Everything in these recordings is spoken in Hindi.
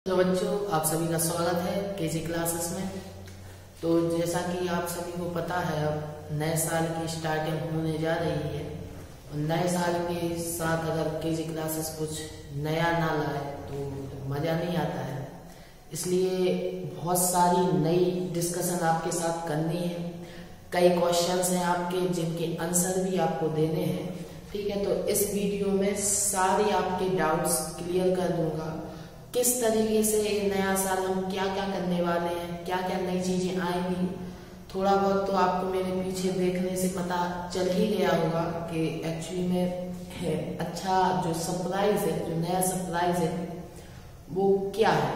तो बच्चों, आप सभी का स्वागत है केजी क्लासेस में। तो जैसा कि आप सभी को पता है, अब नए साल की स्टार्टिंग होने जा रही है और नए साल के साथ अगर केजी क्लासेस कुछ नया ना लाए तो मज़ा नहीं आता है। इसलिए बहुत सारी नई डिस्कशन आपके साथ करनी है। कई क्वेश्चंस हैं आपके जिनके आंसर भी आपको देने हैं, ठीक है। तो इस वीडियो में सारे आपके डाउट्स क्लियर कर दूंगा। किस तरीके से नया साल हम क्या क्या करने वाले हैं, क्या क्या नई चीजें आएंगी। थोड़ा बहुत तो आपको मेरे पीछे देखने से पता चल ही गया होगा कि एक्चुअली में अच्छा जो सरप्राइज है, जो नया सरप्राइज है वो क्या है।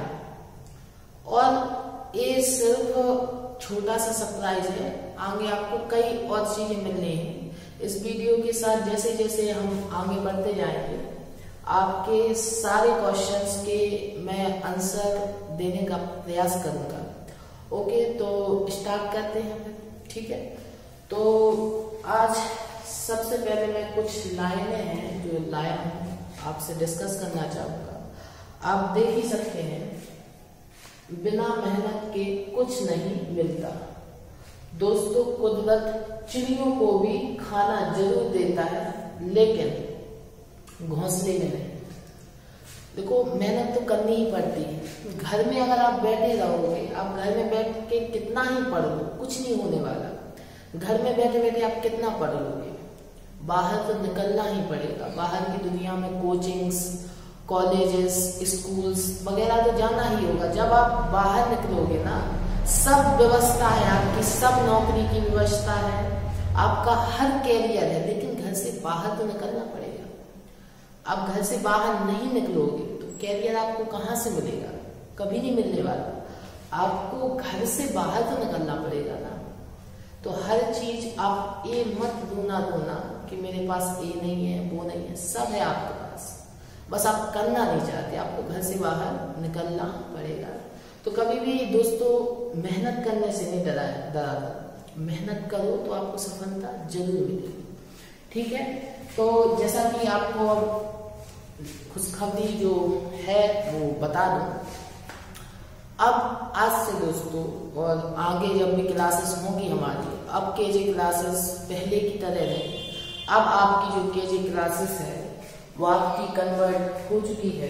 और ये सिर्फ छोटा सा सरप्राइज है, आगे आपको कई और चीजें मिलनी हैं। इस वीडियो के साथ जैसे जैसे हम आगे बढ़ते जाएंगे, आपके सारे क्वेश्चंस के मैं आंसर देने का प्रयास करूंगा। ओके, तो स्टार्ट करते हैं फिर, ठीक है। तो आज सबसे पहले मैं कुछ लाइनें हैं जो लाया हूं आपसे डिस्कस करना चाहूंगा। आप देख ही सकते हैं, बिना मेहनत के कुछ नहीं मिलता। दोस्तों, कुदरत चिड़ियों को भी खाना जरूर देता है, लेकिन घोंसले में नहीं। देखो, मेहनत तो करनी ही पड़ती है। घर में अगर आप बैठे रहोगे, आप घर में बैठ के कितना ही पढ़ लो, कुछ नहीं होने वाला। घर में बैठे बैठे आप कितना पढ़ लोगे? बाहर तो निकलना ही पड़ेगा। बाहर की दुनिया में कोचिंग्स, कॉलेजेस, स्कूल्स वगैरह तो जाना ही होगा। जब आप बाहर निकलोगे ना, सब व्यवस्था है आपकी, सब नौकरी की व्यवस्था है, आपका हर कैरियर है, लेकिन घर से बाहर तो निकलना पड़ेगा। आप घर से बाहर नहीं निकलोगे तो कैरियर आपको कहाँ से मिलेगा? कभी नहीं मिलने वाला। आपको घर से बाहर तो निकलना पड़ेगा ना। तो हर चीज आप ये मत ढूंढना कि मेरे पास ये नहीं है, वो नहीं है, सब है आपके पास, बस आप करना नहीं चाहते। आपको घर से बाहर निकलना पड़ेगा। तो कभी भी दोस्तों मेहनत करने से नहीं डरा। मेहनत करो तो आपको सफलता जरूर मिलेगी, ठीक है। तो जैसा कि आपको अब खुशखबरी जो है वो बता दूं, अब आज से दोस्तों और आगे जब भी क्लासेस होंगी हमारी, अब केजी क्लासेस पहले की तरह नहीं। अब आपकी जो केजी क्लासेस है वो आपकी कन्वर्ट हो चुकी है।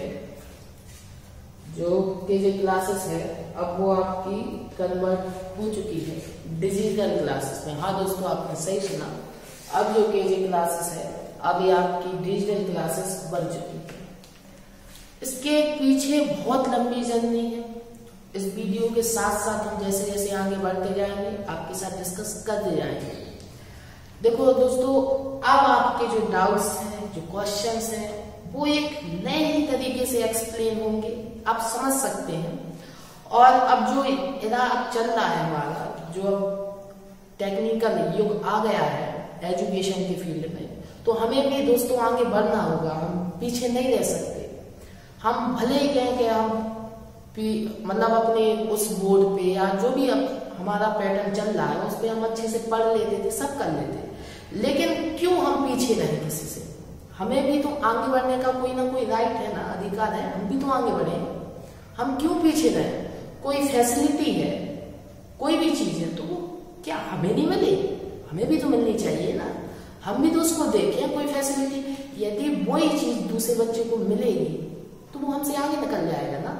जो केजी क्लासेस है अब वो आपकी कन्वर्ट हो चुकी है डिजिटल क्लासेस में। हाँ दोस्तों, आपने सही सुना। अब जो केजी क्लासेस है, अब ये आपकी डिजिटल क्लासेस बन चुकी है। इसके पीछे बहुत लंबी जर्नी है। इस वीडियो के साथ साथ हम जैसे जैसे आगे बढ़ते जाएंगे आपके साथ डिस्कस करते जाएंगे। देखो दोस्तों, अब आपके जो डाउट्स हैं, जो क्वेश्चंस हैं, वो एक नए ही तरीके से एक्सप्लेन होंगे, आप समझ सकते हैं। और अब जो इधर अब चल रहा है हमारा, जो टेक्निकल युग आ गया है एजुकेशन के फील्ड में, तो हमें भी दोस्तों आगे बढ़ना होगा। हम पीछे नहीं रह सकते। हम भले ही कहें कि हम मतलब अपने उस बोर्ड पे या जो भी हमारा पैटर्न चल रहा है उस पे हम अच्छे से पढ़ लेते थे, सब कर लेते, लेकिन क्यों हम पीछे रहे किसी से? हमें भी तो आगे बढ़ने का कोई ना कोई राइट है ना, अधिकार है, हम भी तो आगे बढ़े। हम क्यों पीछे रहे? कोई फैसिलिटी है, कोई भी चीज है, तो वो क्या हमें नहीं मिले? हमें भी तो मिलनी चाहिए ना। हम भी तो उसको देखें कोई फैसिलिटी। यदि वही चीज दूसरे बच्चे को मिलेगी तो वो हमसे आगे निकल जाएगा ना।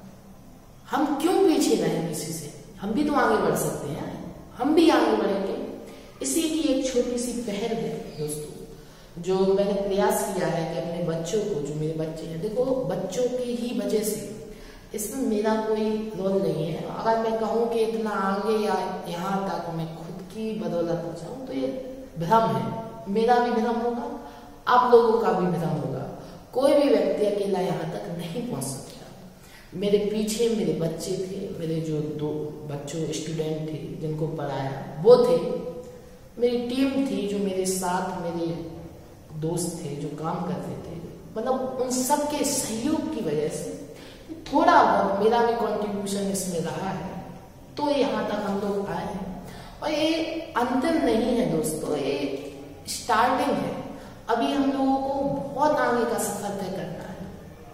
हम क्यों पीछे रहे किसी से? हम भी तो आगे बढ़ सकते हैं, हम भी आगे बढ़ेंगे। इसी की एक छोटी सी पहल है दोस्तों, जो मैंने प्रयास किया है कि अपने बच्चों को, जो मेरे बच्चे हैं, देखो बच्चों की ही वजह से, इसमें मेरा कोई रोल नहीं है। अगर मैं कहूँ कि इतना आगे या यहाँ तक मैं खुद की बदौलत हो जाऊँ तो ये भ्रम है। मेरा भी भ्रम होगा, आप लोगों का भी भ्रम होगा। कोई भी व्यक्ति अकेला यहाँ तक नहीं पहुँच सकता। मेरे पीछे मेरे बच्चे थे, मेरे जो दो बच्चों स्टूडेंट थे जिनको पढ़ाया वो थे, मेरी टीम थी जो मेरे साथ, मेरे दोस्त थे जो काम करते थे। मतलब उन सब के सहयोग की वजह से थोड़ा बहुत मेरा भी कंट्रीब्यूशन इसमें रहा है, तो यहाँ तक हम लोग आए हैं। और ये अंतिम नहीं है दोस्तों, ये स्टार्टिंग है। अभी हम लोगों को बहुत आगे का सफर तय करना है।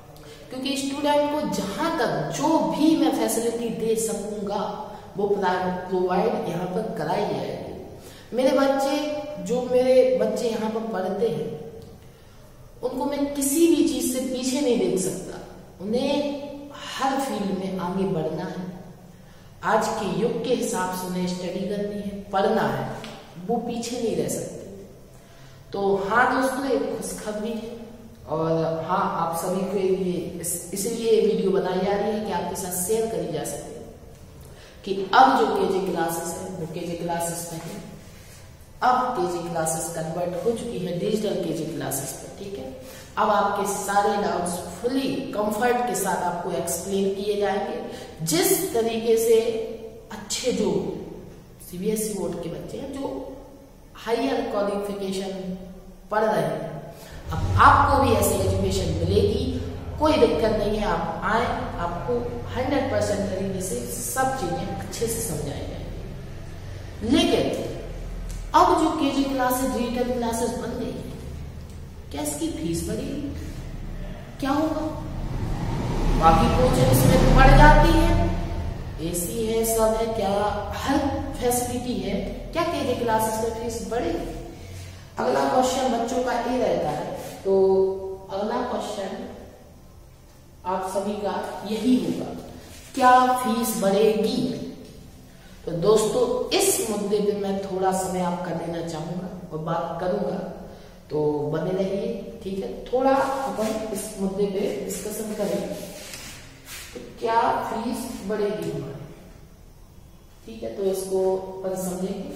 क्योंकि स्टूडेंट को जहां तक जो भी मैं फैसिलिटी दे सकूंगा वो प्रोवाइड यहाँ पर कराई जाएगी। मेरे बच्चे यहाँ पर पढ़ते हैं, उनको मैं किसी भी चीज से पीछे नहीं देख सकता। उन्हें हर फील्ड में आगे बढ़ना है, आज के युग के हिसाब से उन्हें स्टडी करनी है, पढ़ना है, वो पीछे नहीं रह सकते। तो हाँ दोस्तों, एक खुशखबरी है और हाँ आप सभी के लिए इसलिए ये वीडियो बनाई जा रही है कि आपके साथ शेयर करी जा सके कि अब जो केजी क्लासेस है वो केजी क्लासेस में है। अब केजी क्लासेस कन्वर्ट हो चुकी है डिजिटल केजी क्लासेस पर, ठीक है। अब आपके सारे डाउट्स फुली कंफर्ट के साथ आपको एक्सप्लेन किए जाएंगे, जिस तरीके से अच्छे जो सीबीएसई बोर्ड के बच्चे हैं जो हायर क्वालिफिकेशन पढ़ रहे हैं, अब आपको भी ऐसी एजुकेशन मिलेगी, कोई दिक्कत नहीं है। आप आए, आपको 100% तरीके से सब चीजें अच्छे से समझाई जाएंगी। लेकिन अब जो केजी क्लासेस डिजिटल क्लासेस बन गई है, क्या इसकी फीस बढ़ेगी? क्या होगा? बाकी कोचिंग इसमें बढ़ जाती है, एसी है, सब है, क्या हर फैसिलिटी है, क्या केजी क्लासेस में फीस बढ़ेगी? अगला क्वेश्चन बच्चों का ये रहता है। तो अगला क्वेश्चन आप सभी का यही होगा, क्या फीस बढ़ेगी? तो दोस्तों इस मुद्दे पे मैं थोड़ा समय आपका लेना चाहूंगा और बात करूंगा, तो बने रहिए, ठीक है। थोड़ा अपन इस मुद्दे पे डिस्कशन करेंगे, तो क्या फीस बढ़ेगी हमारी, ठीक है। तो इसको अपन समझेंगे।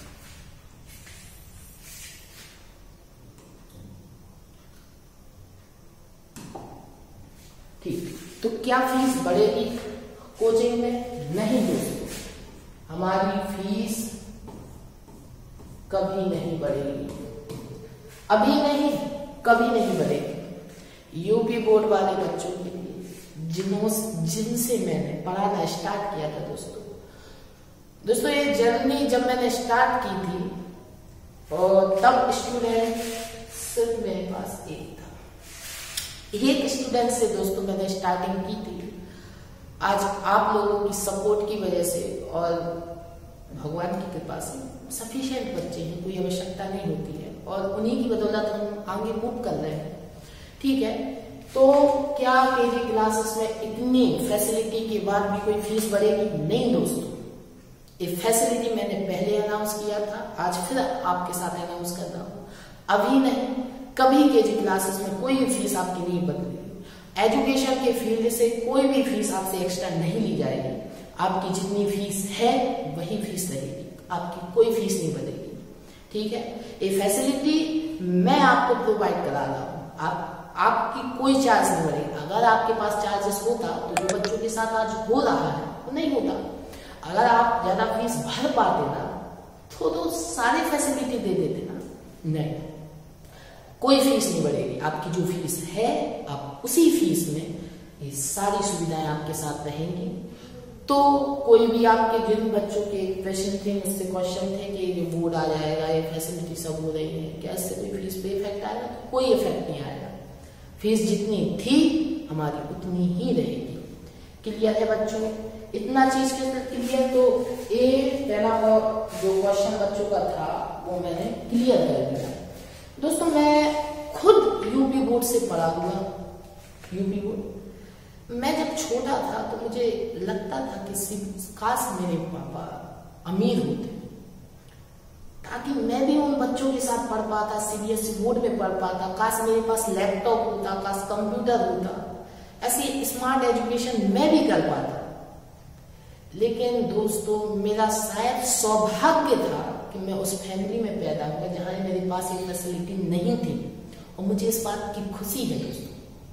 ठीक, तो क्या फीस बढ़ेगी कोचिंग में? नहीं दोस्तों, हमारी फीस कभी नहीं बढ़ेगी, अभी नहीं, कभी नहीं बढ़ेगी। यूपी बोर्ड वाले बच्चों के लिए जिनसे मैंने पढ़ाना स्टार्ट किया था दोस्तों ये जर्नी जब मैंने स्टार्ट की थी और तब स्टूडेंट सिर्फ मेरे पास एक स्टूडेंट से दोस्तों मैंने स्टार्टिंग की थी। आज आप लोगों की सपोर्ट की वजह से और भगवान की कृपा से सफिशिएंट बच्चे हैं, कोई आवश्यकता नहीं होती है और उन्हीं की बदौलत हम आगे मूव कर रहे हैं, ठीक है। तो क्या केजी क्लासेस में इतनी फैसिलिटी के बाद भी कोई फीस बढ़ेगी? नहीं दोस्तों, ये फैसिलिटी मैंने पहले अनाउंस किया था, आज फिर आपके साथ अनाउंस कर रहा हूँ। अभी नहीं, कभी केजी क्लासेस में कोई भी फीस आपकी नहीं बदलेगी। एजुकेशन के फील्ड से कोई भी फीस आपसे एक्स्ट्रा नहीं ली जाएगी। आपकी जितनी फीस है वही फीस रहेगी, आपकी कोई फीस नहीं बढ़ेगी, ठीक है। ये फैसिलिटी मैं आपको प्रोवाइड करा रहा हूँ, आपकी कोई चार्ज नहीं बढ़ेगा। अगर आपके पास चार्जेस होता तो जो बच्चों के साथ आज हो रहा है वो नहीं होता। अगर आप ज्यादा फीस भर पाते ना तो सारी फैसिलिटी दे देते ना। नहीं, कोई फीस नहीं बढ़ेगी, आपकी जो फीस है आप उसी फीस में ये सारी सुविधाएं आपके साथ रहेंगी। तो कोई भी आपके जिन बच्चों के क्वेश्चन थे, मुझसे क्वेश्चन थे कि ये बोर्ड आ जाएगा, ये फैसिलिटी सब हो रही है, क्या इससे कोई फीस पे इफेक्ट आएगा? कोई इफेक्ट नहीं आएगा, फीस जितनी थी हमारी उतनी ही रहेगी। क्लियर है बच्चों? इतना चीज के क्लियर। तो ये पहला जो क्वेश्चन बच्चों का था वो मैंने क्लियर कर दिया। दोस्तों मैं खुद यूपी बोर्ड से पढ़ा हुआ, यूपी बोर्ड। मैं जब छोटा था तो मुझे लगता था कि काश मेरे पापा अमीर होते ताकि मैं भी उन बच्चों के साथ पढ़ पाता, सीबीएसई बोर्ड में पढ़ पाता। काश मेरे पास लैपटॉप होता, काश कंप्यूटर होता, ऐसी स्मार्ट एजुकेशन मैं भी कर पाता। लेकिन दोस्तों मेरा शायद सौभाग्य था कि मैं उस फैमिली में पैदा हुआ जहां मेरे पास ये फैसिलिटी नहीं थी, और मुझे इस बात की खुशी है दोस्तों।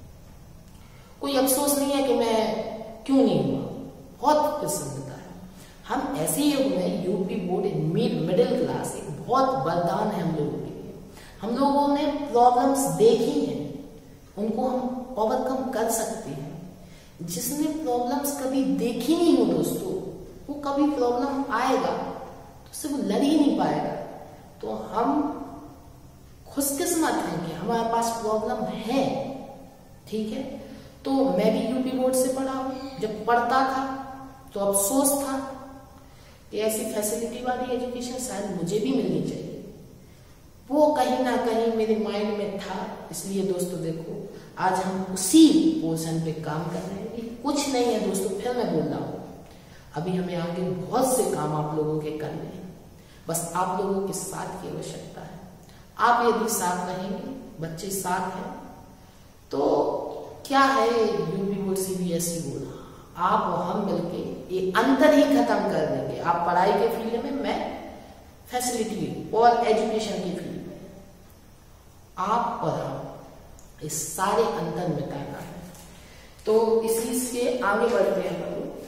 कोई अफसोस नहीं है कि मैं क्यों नहीं हुआ, बहुत प्रसन्नता है। हम ऐसे युग में यूपी बोर्ड मिडिल क्लास एक बहुत वरदान है हम लोगों के लिए। हम लोगों ने प्रॉब्लम्स देखी हैं, उनको हम ओवरकम कर सकते हैं। जिसने प्रॉब्लम्स कभी देखी नहीं हो दोस्तों, वो कभी प्रॉब्लम आएगा तो उससे वो लड़ ही नहीं पाएगा। तो हम खुशकिस्मत हैं कि हमारे पास प्रॉब्लम है, ठीक है। तो मैं भी यूपी बोर्ड से पढ़ा हूँ। जब पढ़ता था तो अफसोस था कि ऐसी फैसिलिटी वाली एजुकेशन शायद मुझे भी मिलनी चाहिए। वो कहीं ना कहीं मेरे माइंड में था। इसलिए दोस्तों देखो, आज हम उसी पोर्शन पे काम कर रहे हैं। ये कुछ नहीं है दोस्तों, फिर मैं बोल रहा हूँ, अभी हमें आगे बहुत से काम आप लोगों के करने हैं। बस आप लोगों के साथ की आवश्यकता है। आप यदि साथ रहेंगे, बच्चे साथ हैं, तो क्या है यूपी बोर्ड CBSE बोर्ड, आप और हम मिलके ये अंतर ही खत्म कर देंगे। आप पढ़ाई के फील्ड में, मैं फैसिलिटी और एजुकेशन की फील्ड में, आप और हम इस सारे अंतर मिटाना है। तो इसी से आगे बढ़ते हैं,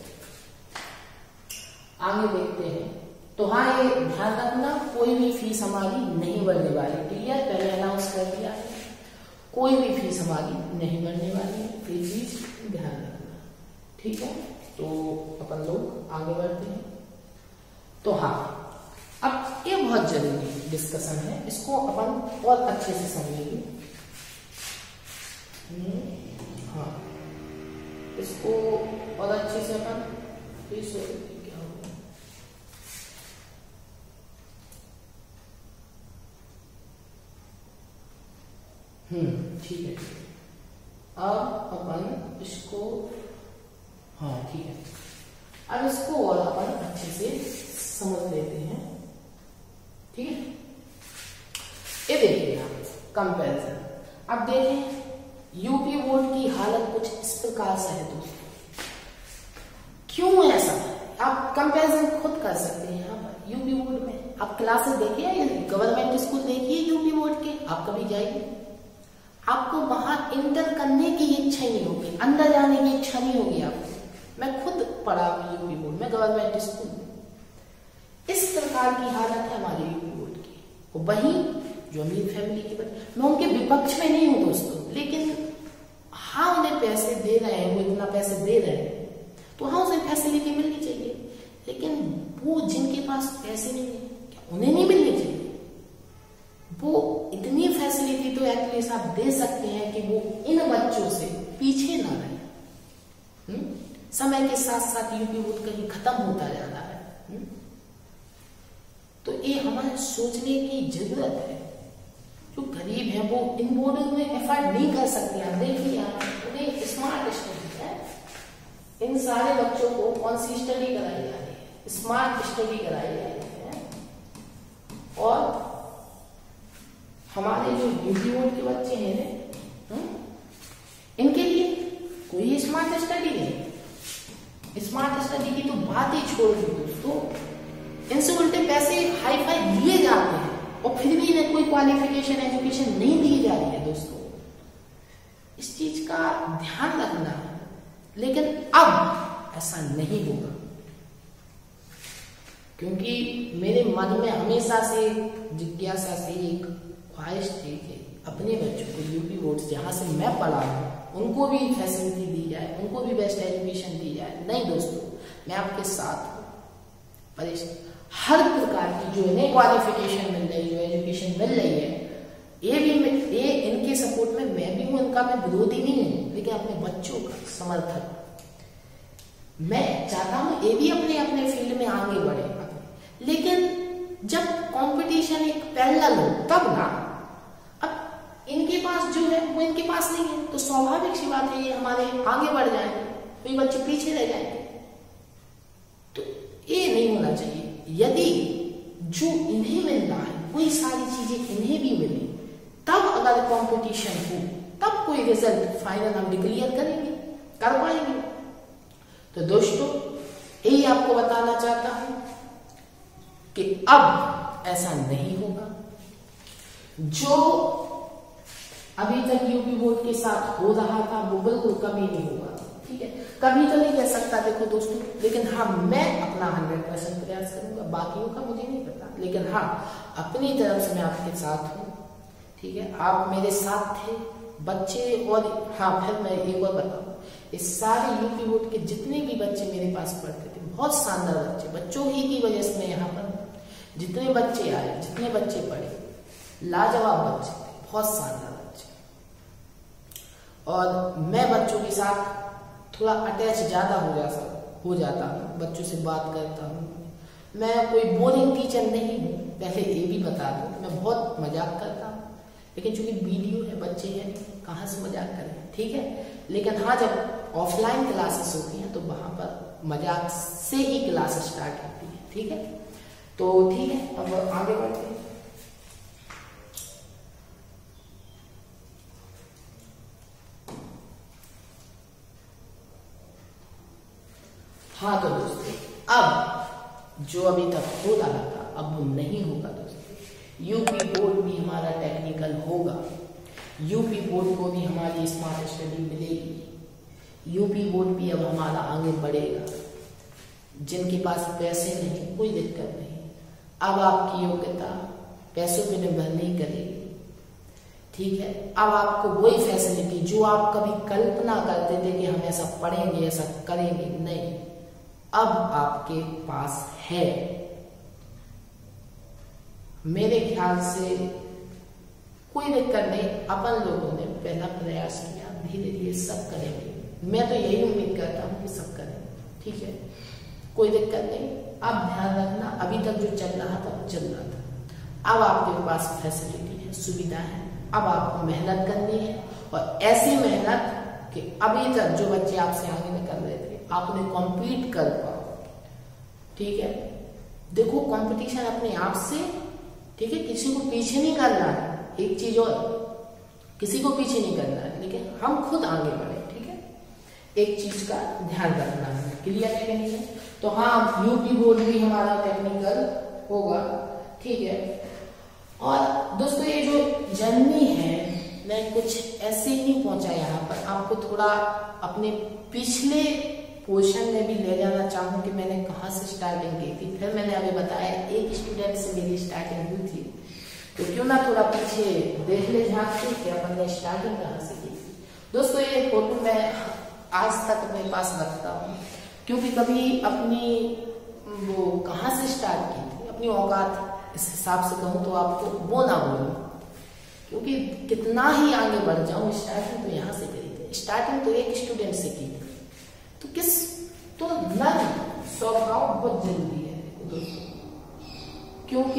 आगे देखते हैं। तो हाँ, ये ध्यान रखना, कोई भी फीस हमारी नहीं बढ़ने वाली। क्लियर, पहले अनाउंस कर दिया है, कोई भी फीस हमारी नहीं बढ़ने वाली है। ये चीज ध्यान रखना, ठीक है। तो अपन लोग आगे बढ़ते हैं। तो हाँ, अब ये बहुत जरूरी डिस्कशन है, इसको अपन और अच्छे से समझेंगे। हाँ, इसको और अच्छे से अपन क्या होगा, ठीक है। अब अपन इसको, हाँ ठीक है, अब इसको और अपन अच्छे से समझ लेते हैं, ठीक है। ये देखिए आप, कंपैरिजन। अब देखें, यूपी बोर्ड की हालत कुछ इस प्रकार से है दोस्तों। क्यों ऐसा? आप कंपैरिजन खुद कर सकते हैं यहाँ पर। यूपी बोर्ड में आप क्लासेस देखिए, गवर्नमेंट स्कूल देखिए यूपी बोर्ड के, आप कभी जाइए, आपको वहां इंटर करने की इच्छा नहीं होगी, अंदर जाने की इच्छा नहीं होगी आपको। मैं खुद पढ़ा हूँ यूपी बोर्ड में, गवर्नमेंट स्कूल में। इस प्रकार की हालत है हमारे यूपी बोर्ड की। वही जो अमीर फैमिली के बच्चे, मैं उनके विपक्ष में नहीं हूँ दोस्तों, लेकिन हाँ, उन्हें पैसे दे रहे हैं, वो इतना पैसे दे रहे हैं, तो हाँ उसे फैसिलिटी मिलनी चाहिए। लेकिन वो जिनके पास पैसे नहीं है, क्या उन्हें नहीं मिलनी चाहिए? वो इतनी फैसिलिटी तो एटलीस्ट आप दे सकते हैं कि वो इन बच्चों से पीछे ना रहे। समय के साथ साथ यूपी बोर्ड कहीं खत्म होता जा रहा है। तो ये हमारे सोचने की जरूरत है। जो गरीब है वो इन बोर्ड में एफर्ट नहीं कर सकते। आप देखिए, उन्हें स्मार्ट स्टडी है, इन सारे बच्चों को कौन सी स्टडी कराई जा रही है? स्मार्ट स्टडी कराई जा रही है। और हमारे जो यूपी बोर्ड के बच्चे हैं, इनके लिए कोई स्मार्ट स्टडी नहीं। स्मार्ट स्टडी की तो बात ही छोड़ दी दोस्तों, इनसे उल्टे पैसे हाई फाई दिए जाते हैं और फिर भी इन्हें कोई क्वालिफिकेशन एजुकेशन नहीं दी जा रही है दोस्तों। इस चीज का ध्यान रखना है। लेकिन अब ऐसा नहीं होगा, क्योंकि मेरे मन में हमेशा से जिज्ञासा से एक ख्वाहिश थी कि अपने बच्चों को यूपी बोर्ड जहां से मैं पढ़ा हूं उनको भी फैसिलिटी दी जाए, उनको भी बेस्ट एजुकेशन दी जाए। नहीं दोस्तों, मैं आपके साथ हूं। हर प्रकार की जो इन्हें क्वालिफिकेशन मिल रही, जो एजुकेशन मिल रही है, ये इनके सपोर्ट में मैं भी हूं, इनका मैं विरोधी नहीं हूं, लेकिन अपने बच्चों का समर्थक। मैं चाहता हूं ये भी अपने अपने फील्ड में आगे बढ़े, लेकिन जब कंपटीशन एक पैरेलल हो तब ना। अब इनके पास जो है वो इनके पास नहीं है, तो स्वाभाविक सी बात है ये हमारे आगे बढ़ जाएंगे, तो ये बच्चे पीछे रह जाएंगे। तो ये नहीं होना चाहिए। यदि जो इन्हें मिल रहा है वही सारी चीजें इन्हें भी मिले, तब अगर कंपटीशन हो तब कोई रिजल्ट फाइनल हम डिक्लेयर करेंगे, कर पाएंगे। तो दोस्तों, यही आपको बताना चाहता हूं कि अब ऐसा नहीं होगा। जो अभी तक यूपी बोर्ड के साथ हो रहा था वो बिल्कुल कभी नहीं होगा, ठीक है। कभी तो नहीं कह सकता देखो दोस्तों, लेकिन हाँ मैं अपना 100% प्रयास करूंगा। बाकियों का मुझे नहीं पता, लेकिन हाँ अपनी तरफ से मैं आपके साथ हूँ, ठीक है। आप मेरे साथ थे बच्चे। और हाँ, फिर मैं एक और बताऊँ, इस सारे यूपी बोर्ड के जितने भी बच्चे मेरे पास पढ़ते थे, बहुत शानदार बच्चे, बच्चों ही की वजह से मैं यहाँ पर, जितने बच्चे आए, जितने बच्चे पढ़े, लाजवाब बच्चे थे, बहुत शानदार बच्चे। और मैं बच्चों के साथ थोड़ा अटैच ज़्यादा हो जाता हूँ, बच्चों से बात करता हूँ। मैं कोई बोरिंग टीचर नहीं हूँ, पहले ये भी बता दूँ। मैं बहुत मजाक करता हूँ, लेकिन चूंकि वीडियो है, बच्चे हैं, कहाँ से मजाक करें, ठीक है। लेकिन हाँ, जब ऑफलाइन क्लासेस होती हैं तो वहाँ पर मजाक से ही क्लास स्टार्ट होती है, ठीक है। तो ठीक है, अब आगे बढ़ते हैं। हाँ तो दोस्तों, अब जो अभी तक हो रहा था अब वो नहीं होगा दोस्तों। यूपी बोर्ड भी हमारा टेक्निकल होगा, यूपी बोर्ड को भी हमारी स्मार्ट स्टडी मिलेगी। यूपी बोर्ड भी अब हमारा आगे बढ़ेगा। जिनके पास पैसे नहीं, कोई दिक्कत नहीं, अब आपकी योग्यता पैसों पे निर्भर नहीं करेगी, ठीक है। अब आपको वही फैसिलिटी जो आप कभी कल्पना करते थे कि हम ऐसा पढ़ेंगे, ऐसा करेंगे, नहीं, अब आपके पास है। मेरे ख्याल से कोई दिक्कत नहीं, अपन लोगों ने पहला प्रयास किया, धीरे धीरे सब करेंगे। मैं तो यही उम्मीद करता हूँ कि सब करेंगे, ठीक है, कोई दिक्कत नहीं। अब ध्यान रखना, अभी तक जो चल रहा था वो चल रहा था, अब आपके पास फैसिलिटी है, सुविधा है, अब आपको मेहनत करनी है। और ऐसी मेहनत कि अभी तक जो बच्चे आपसे आगे निकल रहे थे आपने कॉम्पीट कर पाओ, ठीक है। देखो, कंपटीशन अपने आप से, ठीक है, किसी को पीछे नहीं करना है। एक चीज और, किसी को पीछे नहीं करना है, लेकिन हम खुद आगे बढ़े, ठीक है। एक चीज का ध्यान रखना है, क्लियर है कि नहीं है। तो हाँ, यूपी बोर्ड भी हमारा टेक्निकल होगा, ठीक है। और दोस्तों, ये जो जर्नी है, मैं कुछ ऐसे ही नहीं पहुंचा यहाँ पर, आपको थोड़ा अपने पिछले पोर्शन में भी ले जाना चाहूँ कि मैंने कहाँ से स्टार्टिंग की थी। फिर मैंने अभी बताया एक स्टूडेंट से मेरी स्टार्टिंग हुई थी, तो क्यों ना थोड़ा पीछे देख ले झांक के कि अपन ने स्टार्टिंग कहाँ से की थी। दोस्तों, ये फोटो मैं आज तक अपने पास रखता हूँ, क्योंकि कभी अपनी वो कहाँ से स्टार्ट की थी, अपनी औकात इस हिसाब से कहूँ तो आपको वो ना बोलूँ, क्योंकि कितना ही आगे बढ़ जाऊँ, स्टार्टिंग तो यहाँ से करी थी, स्टार्टिंग तो एक स्टूडेंट से की थी। तो लर्न स्वभाव बहुत जरूरी है दोस्तों, क्योंकि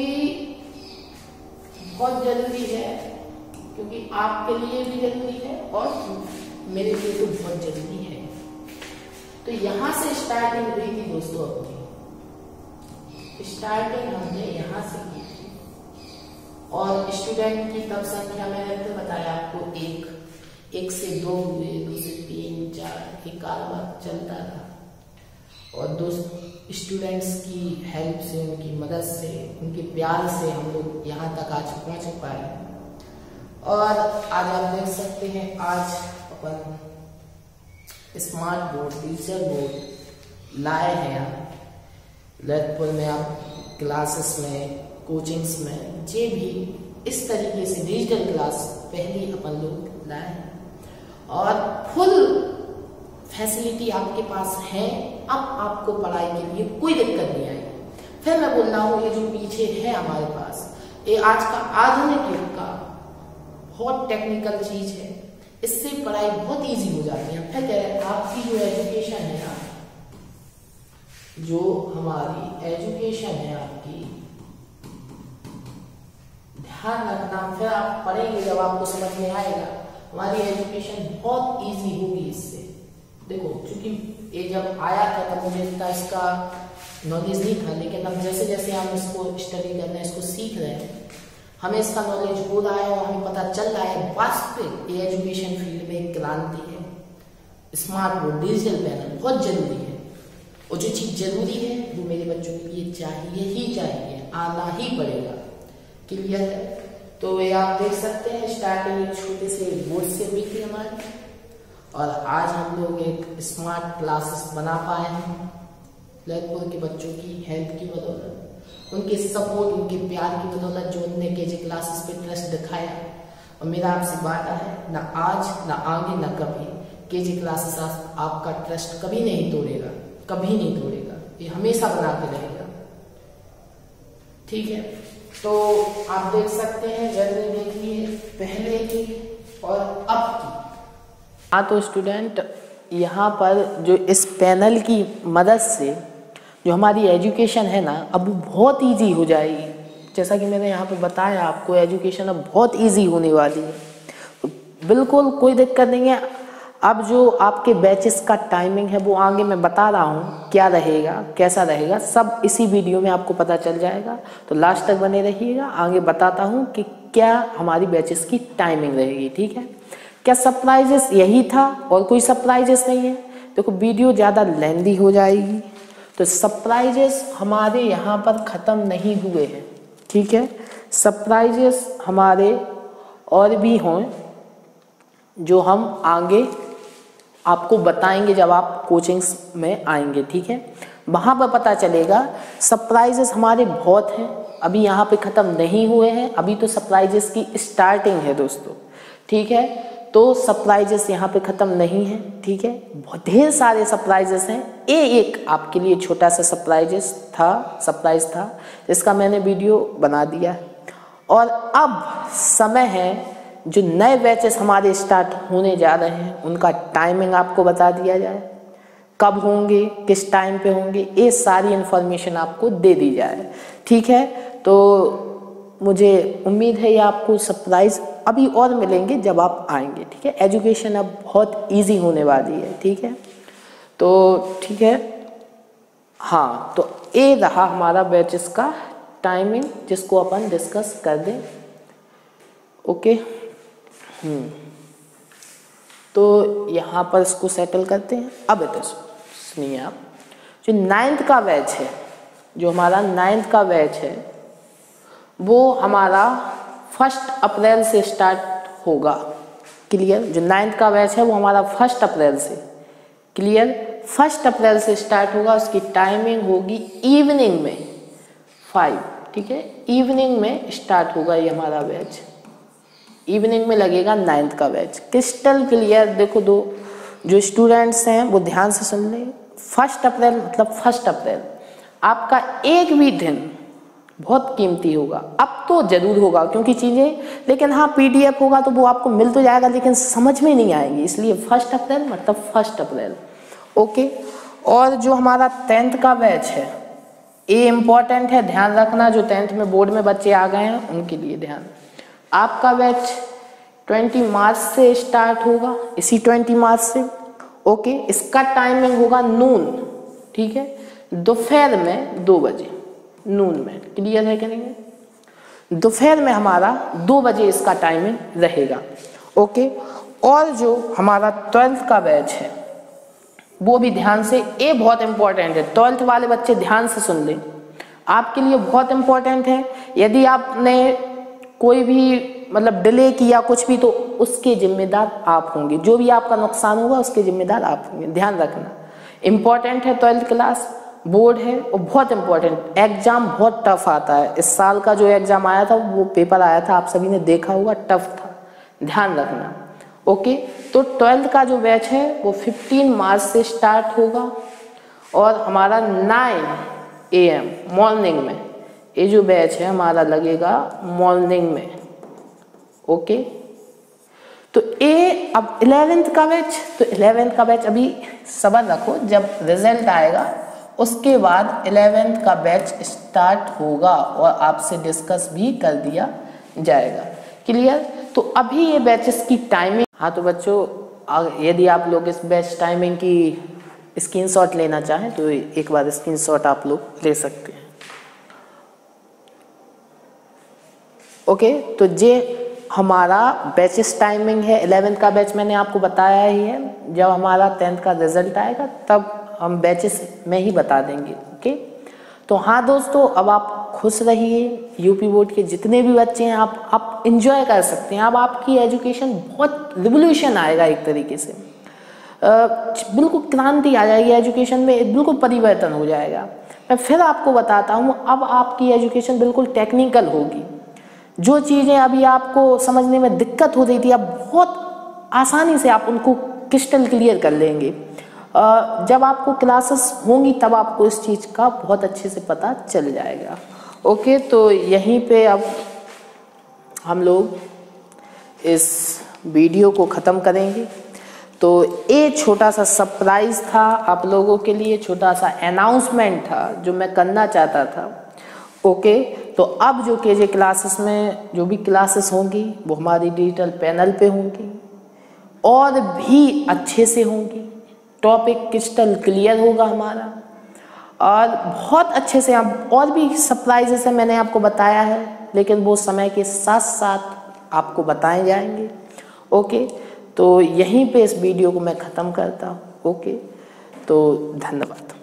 बहुत जरूरी है, क्योंकि आपके लिए भी जरूरी है और मेरे लिए तो बहुत जरूरी है। तो यहां से स्टार्टिंग हुई थी दोस्तों, अपनी स्टार्टिंग हमने यहां से की थी। और स्टूडेंट की तब संख्या मैंने तो बताया आपको, एक से 2 हुए, 2 से 3, 4, एक बार चलता था। और दोस्त स्टूडेंट्स की हेल्प से, उनकी मदद से, उनके प्यार से हम लोग यहाँ तक आज पहुँच पाए। और आज आप देख सकते हैं, आज अपन स्मार्ट बोर्ड, डिजिटल बोर्ड लाए हैं यहाँ ललितपुर में। आप क्लासेस में, कोचिंग्स में, जे भी इस तरीके से डिजिटल क्लास पहले अपन लोग लाए हैं और फुल फैसिलिटी आपके पास है। अब आपको पढ़ाई के लिए कोई दिक्कत नहीं आएगी। फिर मैं बोल रहा हूँ, ये जो पीछे है हमारे पास, ये आज का आधुनिक युग का बहुत टेक्निकल चीज है, इससे पढ़ाई बहुत इजी हो जाती है। फिर कह रहे हैं, आपकी जो एजुकेशन है ना, जो हमारी एजुकेशन है आपकी, ध्यान रखना, फिर आप पढ़ेंगे जब आपको समझ में आएगा, हमारी एजुकेशन बहुत इजी होगी इससे। देखो, क्योंकि ये जब आया था तब मुझे इतना इसका नॉलेज नहीं था, लेकिन अब जैसे जैसे हम इसको स्टडी कर रहे हैं, इसको सीख रहे हैं, हमें इसका नॉलेज हो रहा है और हमें पता चल रहा है वास्तविक ये एजुकेशन फील्ड में एक क्रांति है। स्मार्ट बोर्ड, डिजिटल पैनल बहुत जरूरी है, और जो चीज जरूरी है वो मेरे बच्चों के लिए चाहिए ही चाहिए, आना ही पड़ेगा। क्लियर है? तो ये आप देख सकते हैं, स्टार्टिंग एक छोटे से बोर्ड से हुई थी हमारी, और आज हम लोग एक स्मार्ट क्लासेस बना पाए हैं ललितपुर के बच्चों की हेल्प की बदौलत, उनके सपोर्ट, उनके प्यार की बदौलत, जो उन्होंने केजी क्लासेस पे ट्रस्ट दिखाया। और मेरा आपसे वादा है, ना आज, ना आगे, ना कभी केजी क्लासेस आपका ट्रस्ट कभी नहीं तोड़ेगा, कभी नहीं तोड़ेगा, ये हमेशा बना के रहेगा। ठीक है, तो आप देख सकते हैं, जर्नी देखिए पहले की और अब की, हाँ तो स्टूडेंट, यहाँ पर जो इस पैनल की मदद से जो हमारी एजुकेशन है ना, अब बहुत इजी हो जाएगी। जैसा कि मैंने यहाँ पे बताया आपको, एजुकेशन अब बहुत इजी होने वाली है, तो बिल्कुल कोई दिक्कत नहीं है। अब जो आपके बैचेस का टाइमिंग है वो आगे मैं बता रहा हूँ, क्या रहेगा कैसा रहेगा, सब इसी वीडियो में आपको पता चल जाएगा। तो लास्ट तक बने रहिएगा, आगे बताता हूँ कि क्या हमारी बैचेस की टाइमिंग रहेगी। ठीक है, क्या सरप्राइजेस यही था और कोई सरप्राइजेस नहीं है? देखो वीडियो ज़्यादा लेंदी हो जाएगी, तो सरप्राइजेस हमारे यहाँ पर ख़त्म नहीं हुए हैं। ठीक है, सरप्राइजेस हमारे और भी हों जो हम आगे आपको बताएंगे जब आप कोचिंग्स में आएंगे। ठीक है, वहाँ पर पता चलेगा। सरप्राइजेस हमारे बहुत हैं, अभी यहाँ पे ख़त्म नहीं हुए हैं, अभी तो सरप्राइजेस की स्टार्टिंग है दोस्तों। ठीक है, तो सरप्राइजेस यहाँ पे ख़त्म नहीं है। ठीक है, बहुत ढेर सारे सरप्राइजेस हैं। एक आपके लिए छोटा सा सरप्राइज था जिसका मैंने वीडियो बना दिया है। और अब समय है जो नए बैचेस हमारे स्टार्ट होने जा रहे हैं, उनका टाइमिंग आपको बता दिया जाए, कब होंगे, किस टाइम पे होंगे, ये सारी इन्फॉर्मेशन आपको दे दी जाए। ठीक है, तो मुझे उम्मीद है ये आपको सरप्राइज अभी और मिलेंगे जब आप आएंगे। ठीक है, एजुकेशन अब बहुत इजी होने वाली है। ठीक है, तो ठीक है, हाँ तो ये रहा हमारा बैचेस का टाइमिंग जिसको अपन डिस्कस कर दें। ओके, तो यहाँ पर इसको सेटल करते हैं। अब तो सुनिए आप, जो 9th का बैच है, जो हमारा 9th का बैच है वो हमारा 1 अप्रैल से स्टार्ट होगा। क्लियर, जो 9th का बैच है वो हमारा 1 अप्रैल से, क्लियर, 1 अप्रैल से स्टार्ट होगा। उसकी टाइमिंग होगी इवनिंग में 5। ठीक है, इवनिंग में स्टार्ट होगा ये हमारा बैच, इवनिंग में लगेगा 9th का बैच। क्रिस्टल क्लियर, देखो दो जो स्टूडेंट्स हैं वो ध्यान से सुन लें। 1 अप्रैल मतलब 1 अप्रैल आपका एक भी दिन बहुत कीमती होगा। अब तो जरूर होगा क्योंकि चीज़ें, लेकिन हाँ PDF होगा तो वो आपको मिल तो जाएगा लेकिन समझ में नहीं आएगी, इसलिए 1 अप्रैल मतलब 1 अप्रैल। ओके, और जो हमारा 10th का बैच है ये इम्पॉर्टेंट है, ध्यान रखना। जो 10th में बोर्ड में बच्चे आ गए हैं उनके लिए ध्यान, आपका बैच 20 मार्च से स्टार्ट होगा, इसी 20 मार्च से। ओके, इसका टाइमिंग होगा नून। ठीक है, दोपहर में 2 बजे, नून में। क्लियर है कि नहीं? दोपहर में हमारा 2 बजे इसका टाइमिंग रहेगा। ओके, और जो हमारा 12th का बैच है वो भी ध्यान से, ये बहुत इंपॉर्टेंट है, 12th वाले बच्चे ध्यान से सुन लें, आपके लिए बहुत इंपॉर्टेंट है। यदि आपने कोई भी मतलब डिले किया कुछ भी तो उसके जिम्मेदार आप होंगे, जो भी आपका नुकसान होगा उसके जिम्मेदार आप होंगे, ध्यान रखना। इम्पॉर्टेंट है, 12th क्लास बोर्ड है और बहुत इम्पॉर्टेंट। एग्जाम बहुत टफ आता है, इस साल का जो एग्जाम आया था वो पेपर आया था, आप सभी ने देखा होगा, टफ था, ध्यान रखना। ओके, तो 12th का जो बैच है वो 15 मार्च से स्टार्ट होगा और हमारा 9 AM मॉर्निंग में ये जो बैच है हमारा लगेगा मॉर्निंग में। ओके, तो ये अब 11th का बैच, तो 11th का बैच अभी सब्र रखो, जब रिजल्ट आएगा उसके बाद 11th का बैच स्टार्ट होगा और आपसे डिस्कस भी कर दिया जाएगा। क्लियर, तो अभी ये बैचेस की टाइमिंग, हाँ तो बच्चों यदि आप लोग इस बैच टाइमिंग की स्क्रीनशॉट लेना चाहें तो एक बार स्क्रीनशॉट आप लोग ले सकते हैं। ओके, तो ये हमारा बैचेस टाइमिंग है। 11th का बैच मैंने आपको बताया ही है, जब हमारा 10th का रिजल्ट आएगा तब हम बैचेस में ही बता देंगे। ओके, तो हाँ दोस्तों, अब आप खुश रहिए। यूपी बोर्ड के जितने भी बच्चे हैं आप इंजॉय कर सकते हैं। अब आपकी एजुकेशन बहुत रिवोल्यूशन आएगा, एक तरीके से बिल्कुल क्रांति आ जाएगी एजुकेशन में, बिल्कुल परिवर्तन हो जाएगा। मैं फिर आपको बताता हूँ, अब आपकी एजुकेशन बिल्कुल टेक्निकल होगी। जो चीज़ें अभी आपको समझने में दिक्कत हो रही थी अब बहुत आसानी से आप उनको क्रिस्टल क्लियर कर लेंगे। जब आपको क्लासेस होंगी तब आपको इस चीज़ का बहुत अच्छे से पता चल जाएगा। ओके, तो यहीं पे अब हम लोग इस वीडियो को ख़त्म करेंगे। तो ये छोटा सा सरप्राइज था आप लोगों के लिए, छोटा सा अनाउंसमेंट था जो मैं करना चाहता था। ओके, तो अब जो केजे क्लासेस में जो भी क्लासेस होंगी वो हमारी डिजिटल पैनल पे होंगी और भी अच्छे से होंगी। टॉपिक क्रिस्टल क्लियर होगा हमारा और बहुत अच्छे से आप और भी सरप्राइजेस है मैंने आपको बताया है, लेकिन वो समय के साथ साथ आपको बताए जाएंगे। ओके, तो यहीं पे इस वीडियो को मैं ख़त्म करता हूँ। ओके, तो धन्यवाद।